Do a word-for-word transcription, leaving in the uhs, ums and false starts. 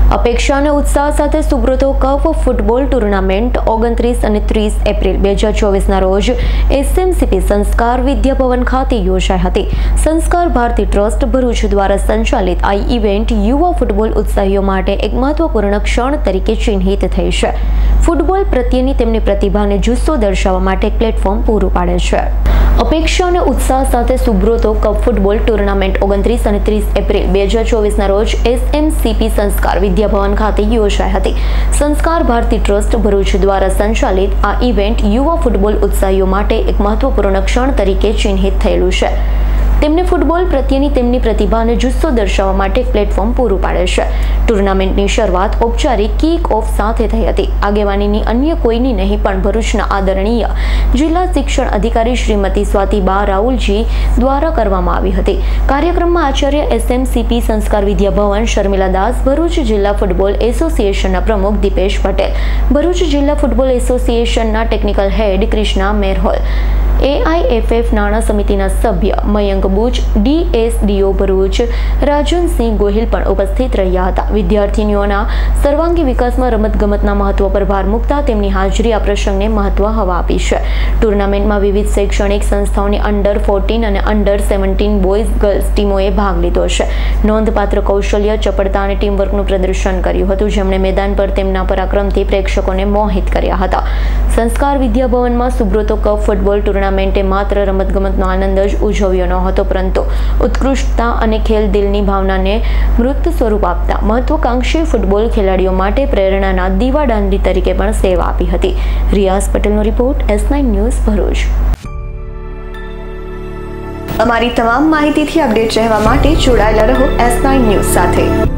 અપેક્ષા અને ઉત્સાહ સાથે સુબ્રતો કપ ફૂટબોલ ટુર્નામેન્ટ ઓગણત્રીસ અને ત્રીસ એપ્રિલ બે હજાર ચોવીસના રોજ એસએમસીપી સંસ્કાર વિદ્યાભવન ખાતે યોજાઈ હતી. સંસ્કાર ભારતી ટ્રસ્ટ ભરૂચ દ્વારા સંચાલિત આ ઇવેન્ટ યુવા ફૂટબોલ ઉત્સાહીઓ માટે એક મહત્વપૂર્ણ ક્ષણ તરીકે ચિહ્નિત થઈ છે. ફૂટબોલ પ્રત્યેની તેમની પ્રતિભાને જુસ્સો દર્શાવવા માટે એક પ્લેટફોર્મ પૂરું પાડે છે. અપેક્ષા અને ઉત્સાહ સાથે સુબ્રતો કપ ફૂટબોલ ટુર્નામેન્ટ ઓગણત્રીસ અને ત્રીસ એપ્રિલ બે હજાર ચોવીસના રોજ એસએમસીપી સંસ્કાર વિદ્યાભવન ખાતે યોજાઈ હતી. સંસ્કાર ભારતી ટ્રસ્ટ ભરૂચ દ્વારા સંચાલિત આ ઇવેન્ટ યુવા ફૂટબોલ ઉત્સાહીઓ માટે એક મહત્વપૂર્ણ ક્ષણ તરીકે ચિહ્નિત થયેલું છે. તેમને ફૂટબોલ પ્રત્યેની તેમની પ્રતિભાને જુસ્સો દર્શાવવા માટે એક પ્લેટફોર્મ પૂરું પાડે છે. ટુર્નામેન્ટની શરૂઆત ઔપચારિક કિક ઓફ સાથે થઈ હતી. આગેવાનીની અન્ય કોઈની નહીં પણ ભરૂચના આદરણીય જિલ્લા શિક્ષણ અધિકારી શ્રીમતી સ્વાતિબા રાહુલજી દ્વારા કરવામાં આવી હતી. કાર્યક્રમમાં આચાર્ય એસએમસીપી સંસ્કાર વિદ્યાભવન શર્મિલા દાસ, ભરૂચ જિલ્લા ફૂટબોલ એસોસિએશનના પ્રમુખ દીપેશ પટેલ, ભરૂચ જિલ્લા ફૂટબોલ એસોસિએશનના ટેકનિકલ હેડ કૃષ્ણા મેરહોલ, એઆઈએફએફ નાણાં સમિતિના સભ્ય મયંક બુચ, ડીએસડીઓ ભરૂચ રાજનસિંહ ગોહિલ પણ ઉપસ્થિત રહ્યા હતા. વિદ્યાર્થીનીઓના સર્વાંગી વિકાસમાં રમતગમતના મહત્વ પર ભાર મૂકતા તેમની હાજરી આ પ્રસંગને મહત્વ હવા આપી છે. ટુર્નામેન્ટમાં વિવિધ શૈક્ષણિક સંસ્થાઓની અંડર ફોર્ટીન અને અંડર સેવન્ટીન બોયઝ ગર્લ્સ ટીમોએ ભાગ લીધો છે. નોંધપાત્ર કૌશલ્ય, ચપળતા અને ટીમવર્કનું પ્રદર્શન કર્યું હતું, જેમણે મેદાન પર તેમના પરાક્રમથી પ્રેક્ષકોને મોહિત કર્યા હતા. સંસ્કાર વિદ્યાભવનમાં સુબ્રતો કપ ફૂટબોલ ટુર્નામેન્ટે માત્ર રમતગમતનો આનંદ જ ઉજવ્યો ન હતો, પરંતુ ઉત્કૃષ્ટતા અને ખેલ દિલની ભાવનાને મૃત સ્વરૂપ આપતા મહત્વાકાંક્ષી ફૂટબોલ ખેલાડીઓ માટે પ્રેરણાના દીવાદાંડી તરીકે પણ સેવા આપી હતી. રિયાઝ પટેલનો report, S nine news, Bharuch. અમારી તમામ માહિતીથી અપડેટ રહેવા માટે જોડાયેલા રહો એસ નાઇન ન્યૂઝ સાથે.